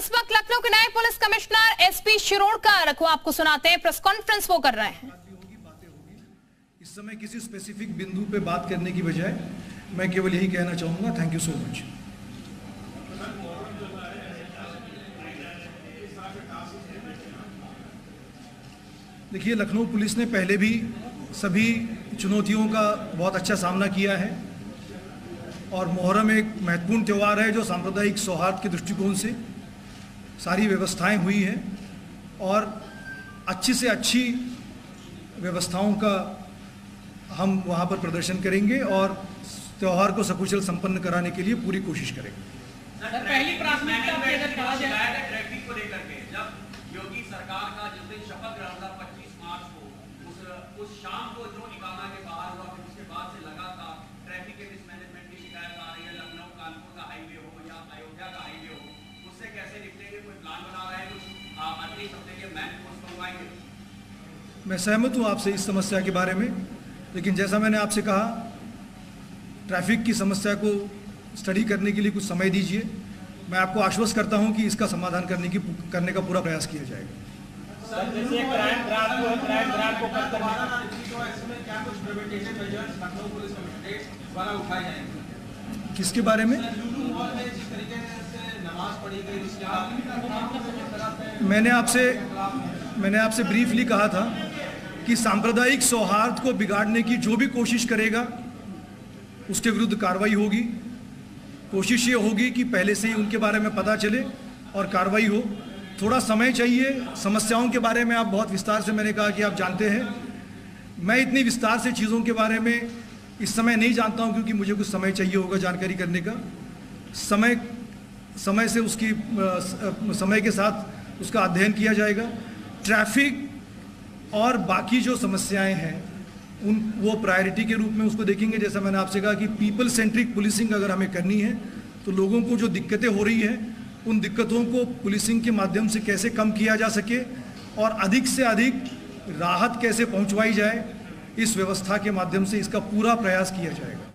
इस वक्त लखनऊ के नए पुलिस कमिश्नर एसपी शिरोडकर को आपको सुनाते हैं, प्रेस कॉन्फ्रेंस वो कर रहे हैं। बातें होगी। इस समय किसी स्पेसिफिक बिंदु पे बात करने की बजाय मैं केवल यही कहना चाहूंगा, थैंक यू सो मच। देखिए, लखनऊ पुलिस ने पहले भी सभी चुनौतियों का बहुत अच्छा सामना किया है और मुहर्रम एक महत्वपूर्ण त्यौहार है जो सांप्रदायिक सौहार्द के दृष्टिकोण से सारी व्यवस्थाएं हुई हैं और अच्छी से अच्छी व्यवस्थाओं का हम वहां पर प्रदर्शन करेंगे और त्यौहार को सकुशल संपन्न कराने के लिए पूरी कोशिश करेंगे। पहली प्राथमिकता ट्रैफिक को लेकर के जब योगी सरकार का जिस दिन शपथ ग्रहण था 25 मार्च को उस शाम को जो निकाला के बाहर हुआ, फिर उसके बाद से लगातार ट्रैफिक के मिसमैनेजमेंट की शिकायत आ रही है। लखनऊ कानपुर का हाईवे हो या अयोध्या का हाईवे हो, उससे कैसे निपटेंगे? कोई प्लान बना रहे हैं? कुछ अगले हफ्ते के मैन फोर्स मंगवाएंगे? मैं सहमत हूँ आपसे इस समस्या के बारे में, लेकिन जैसा मैंने आपसे कहा, ट्रैफिक की समस्या को स्टडी करने के लिए कुछ समय दीजिए। मैं आपको आश्वस्त करता हूं कि इसका समाधान करने का पूरा प्रयास किया जाएगा। किसके बारे में? मैंने आपसे ब्रीफली कहा था कि सांप्रदायिक सौहार्द को बिगाड़ने की जो भी कोशिश करेगा उसके विरुद्ध कार्रवाई होगी। कोशिश ये होगी कि पहले से ही उनके बारे में पता चले और कार्रवाई हो। थोड़ा समय चाहिए। समस्याओं के बारे में आप बहुत विस्तार से मैंने कहा कि आप जानते हैं। मैं इतनी विस्तार से चीज़ों के बारे में इस समय नहीं जानता हूं क्योंकि मुझे कुछ समय चाहिए होगा जानकारी करने का। समय से उसकी समय के साथ उसका अध्ययन किया जाएगा। ट्रैफिक और बाकी जो समस्याएं हैं वो प्रायोरिटी के रूप में उसको देखेंगे। जैसा मैंने आपसे कहा कि पीपल सेंट्रिक पुलिसिंग अगर हमें करनी है तो लोगों को जो दिक्कतें हो रही हैं उन दिक्कतों को पुलिसिंग के माध्यम से कैसे कम किया जा सके और अधिक से अधिक राहत कैसे पहुंचवाई जाए, इस व्यवस्था के माध्यम से इसका पूरा प्रयास किया जाएगा।